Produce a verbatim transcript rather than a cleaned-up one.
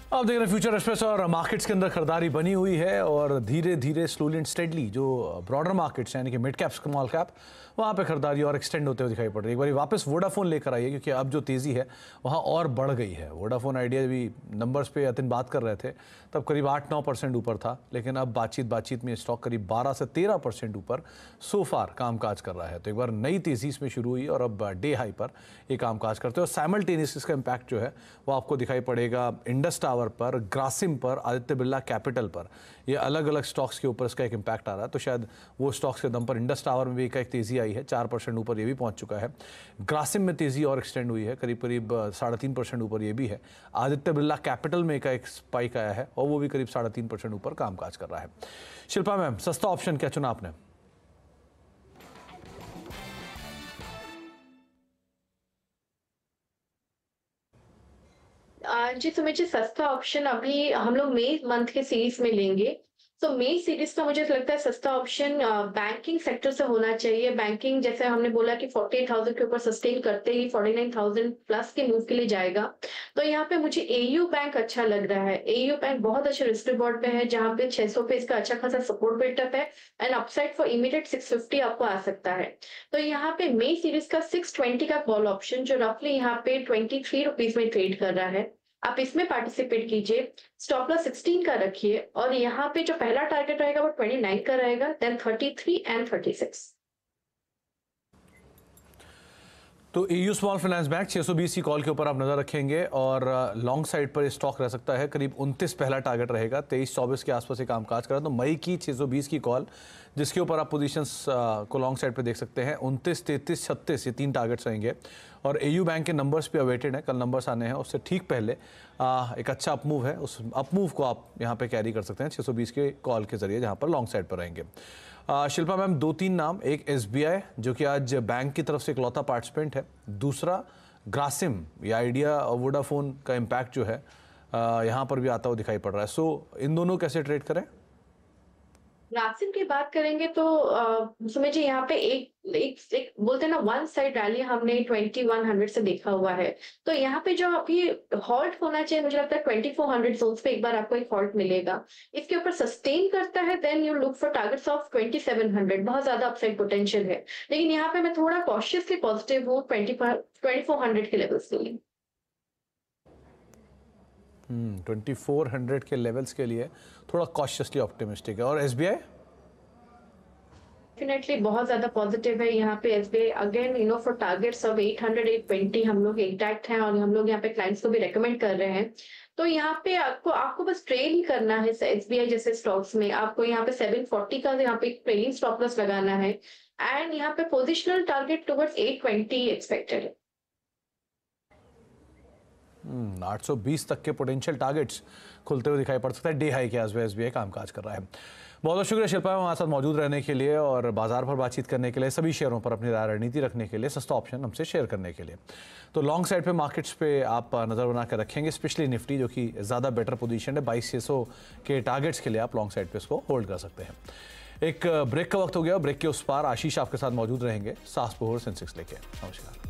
आप देख रहे हैं फ्यूचर एक्सप्रेस और मार्केट्स के अंदर खरीदारी बनी हुई है और धीरे धीरे स्लोली एंड स्टेडली जो ब्रॉडर मार्केट्स यानी कि मिड कैप स्मॉल कैप वहाँ पे खरीदारी और एक्सटेंड होते हुए दिखाई पड़ रही है। एक बार वापस वोडाफोन लेकर आई है क्योंकि अब जो तेज़ी है वहाँ और बढ़ गई है। वोडाफोन आइडिया भी नंबर्स पे यतिन बात कर रहे थे तब करीब आठ नौ परसेंट ऊपर था, लेकिन अब बातचीत बातचीत में स्टॉक करीब बारह से तेरह परसेंट ऊपर सो फार कामकाज कर रहा है। तो एक बार नई तेज़ी इसमें शुरू हुई और अब डे हाई पर ये कामकाज करते हैं और साइमल्टेनियस इसका इम्पैक्ट जो है वो आपको दिखाई पड़ेगा इंडस टावर पर, ग्रासिम पर, आदित्य बिरला कैपिटल पर। ये अलग अलग स्टॉक्स के ऊपर इसका एक इम्पैक्ट आ रहा है। तो शायद वो स्टॉक्स के दम पर इंडस टावर में भी एक तेज़ी आई है, चार परसेंट ऊपर ये भी पहुंच चुका है। ग्रासिम में तेज़ी और एक्सटेंड हुई है, करीब करीब साढ़े तीन परसेंट ऊपर ये भी है। आदित्य बिरला कैपिटल में का एक स्पाइक आया है और वो भी करीब साढ़े तीन परसेंट ऊपर कामकाज कर रहा है। शिल्पा मैम, सस्ता ऑप्शन क्या चुना आपने? जी तो मुझे सस्ता ऑप्शन अभी हम लोग मई मंथ के सीरीज में लेंगे। तो मई सीरीज का मुझे लगता है सस्ता ऑप्शन बैंकिंग सेक्टर से होना चाहिए। बैंकिंग जैसे हमने बोला कि अड़तालीस हज़ार के ऊपर सस्टेन करते ही उनचास हज़ार प्लस के मूव के लिए जाएगा। तो यहाँ पे मुझे एयू बैंक अच्छा लग रहा है। एयू बैंक बहुत अच्छे रिस्क रिवॉर्ड पे है, जहाँ पे छह सौ पे इसका अच्छा खासा सपोर्ट बिल्टअप है एंड अपसाइड फॉर इमीडिएट छह सौ पचास आपको आ सकता है। तो यहाँ पे मई सीरीज का छह सौ बीस का कॉल ऑप्शन जो रफली यहाँ पे तेईस रुपीस में ट्रेड कर रहा है, आप इसमें पार्टिसिपेट कीजिए। स्टॉप लॉस सोलह का रखिए और यहाँ पे जो पहला टारगेट रहेगा वो उनतीस का रहेगा, देन तैंतीस एंड छत्तीस। तो एयू स्मॉल फाइनेंस बैंक छह सौ बीस की कॉल के ऊपर आप नज़र रखेंगे और लॉन्ग साइड पर स्टॉक रह सकता है। करीब उनतीस पहला टारगेट रहेगा, तेईस चौबीस के आसपास ये कामकाज करा। तो मई की छह सौ बीस की कॉल जिसके ऊपर आप पोजीशंस को लॉन्ग साइड पे देख सकते हैं। उनतीस, तैंतीस, छत्तीस ये तीन टारगेट्स रहेंगे और एयू बैंक के नंबर्स भी अवेटेड हैं। कल नंबर्स आने हैं, उससे ठीक पहले आ, एक अच्छा अपमूव है, उस अपमूव को आप यहाँ पे कैरी कर सकते हैं छह सौ बीस के कॉल के जरिए, जहाँ पर लॉन्ग साइड पर रहेंगे। शिल्पा मैम, दो तीन नाम, एक एसबीआई जो कि आज बैंक की तरफ से इकलौता पार्टिसिपेंट है, दूसरा ग्रासिम या आइडिया और वोडाफोन का इम्पैक्ट जो है यहाँ पर भी आता हुआ दिखाई पड़ रहा है। सो इन दोनों कैसे ट्रेड करें? ग्रासिम की बात करेंगे तो समझिए यहाँ पे एक एक, एक बोलते हैं ना वन साइड रैली हमने इक्कीस सौ से देखा हुआ है। तो यहाँ पे जो अभी हॉल्ट होना चाहिए, मुझे लगता है चौबीस सौ जोन्स पे एक बार आपको एक हॉल्ट मिलेगा। इसके ऊपर सस्टेन करता है then you look for targets of सत्ताईस सौ। बहुत ज्यादा अपसाइड पोटेंशियल है, लेकिन यहाँ पे मैं थोड़ा कॉशियसली पॉजिटिव हूँ चौबीस सौ के लेवल्स के लिए। हम्म ट्वेंटी फोर हंड्रेड के लेवल्स के लिए थोड़ा कॉशियसली ऑप्टिमिस्टिक है। और एसबीआई डेफिनेटली बहुत ज्यादा पॉजिटिव है। यहाँ पे SBI again you know for targets of आठ सौ, आठ सौ बीस हम लोग इंटैक्ट हैं और हम लोग यहाँ पे क्लाइंट्स को भी रेकमेंड कर रहे हैं। तो यहाँ पे आपको आपको बस ट्रेड ही करना है एसबीआई जैसे स्टॉक्स में। आपको यहाँ पे सात सौ चालीस का यहाँ पे ट्रेडिंग स्टॉप लॉस लगाना है एंड यहाँ पे पोजिशनल टारगेट टुवर्ड्स आठ सौ बीस एक्सपेक्टेड है। आठ सौ बीस तक के पोटेंशियल टारगेट्स खुलते हुए दिखाई पड़ सकता है। डे हाई के आसपास एसबीआई कामकाज कर रहा है। बहुत बहुत शुक्रिया शिल्पा हमारे साथ मौजूद रहने के लिए और बाजार पर बातचीत करने के लिए, सभी शेयरों पर अपनी राय रणनीति रखने के लिए, सस्ता ऑप्शन हमसे शेयर करने के लिए। तो लॉन्ग साइड पे मार्केट्स पे आप नज़र बना कर रखेंगे, स्पेशली निफ्टी जो कि ज़्यादा बेटर पोजीशन है। बाईस छः सौ के टारगेट्स के लिए आप लॉन्ग साइड पे इसको होल्ड कर सकते हैं। एक ब्रेक का वक्त हो गया, ब्रेक के उस पार आशीष आपके साथ मौजूद रहेंगे सास पोहर सेंसेक्स लेके। नमस्कार।